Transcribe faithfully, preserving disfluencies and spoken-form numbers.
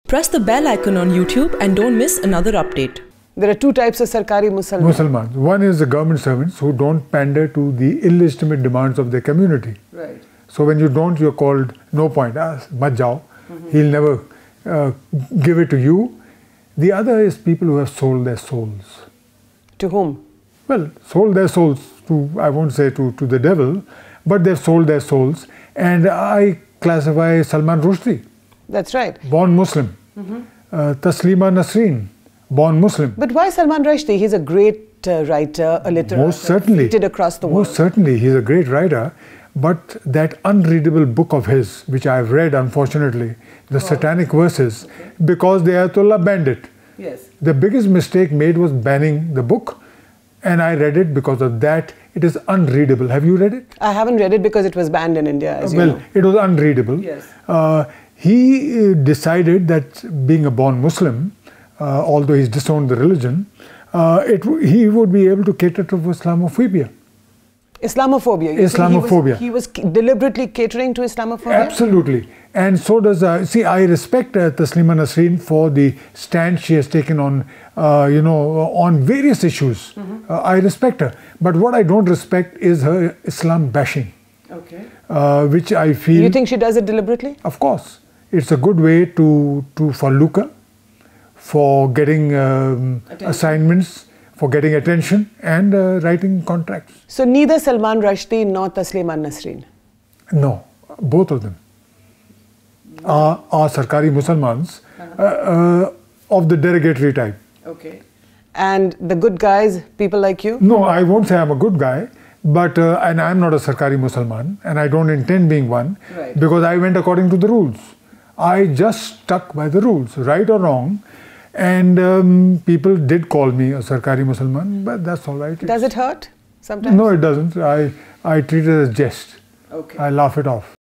Press the bell icon on YouTube and don't miss another update. There are two types of Sarkari Muslims. Muslims. One is the government servants who don't pander to the illegitimate demands of their community. Right. So when you don't, you're called no point. Ah, mat jao. Mm-hmm. He'll never uh, give it to you. The other is people who have sold their souls. To whom? Well, sold their souls to, I won't say to, to the devil, but they've sold their souls. And I classify Salman Rushdie. That's right. Born Muslim. Mm-hmm. uh, Taslima Nasreen. Born Muslim. But why Salman Rushdie? He's a great uh, writer, a literature. Most certainly. Did across the world. Most certainly. He's a great writer. But that unreadable book of his, which I've read, unfortunately, the oh. Satanic Verses, okay. because the Ayatollah banned it. Yes. The biggest mistake made was banning the book. And I read it because of that. It is unreadable. Have you read it? I haven't read it because it was banned in India, as well, you know. It was unreadable. Yes. Uh, he decided that being a born Muslim, uh, although he's disowned the religion, uh, it, he would be able to cater to Islamophobia. Islamophobia. You Islamophobia. He was, he was deliberately catering to Islamophobia? Absolutely. And so does, uh, see, I respect uh, Taslima Nasreen for the stand she has taken on, uh, you know, on various issues. Mm-hmm. uh, I respect her. But what I don't respect is her Islam bashing. Okay. Uh, which I feel... You think she does it deliberately? Of course. It's a good way to, to for lucre, for getting um, assignments, for getting attention and uh, writing contracts. So neither Salman Rushdie nor Taslima Nasreen? No, both of them are, are Sarkari Muslims uh-huh. uh, uh, of the derogatory type. Okay. And the good guys, people like you? No, I won't say I'm a good guy, but uh, and I'm not a Sarkari Musliman and I don't intend being one right. because I went according to the rules. I just stuck by the rules, right or wrong. And um, people did call me a Sarkari Musliman, but that's all right. Does it hurt sometimes? No, it doesn't. I, I treat it as jest. Okay. I laugh it off.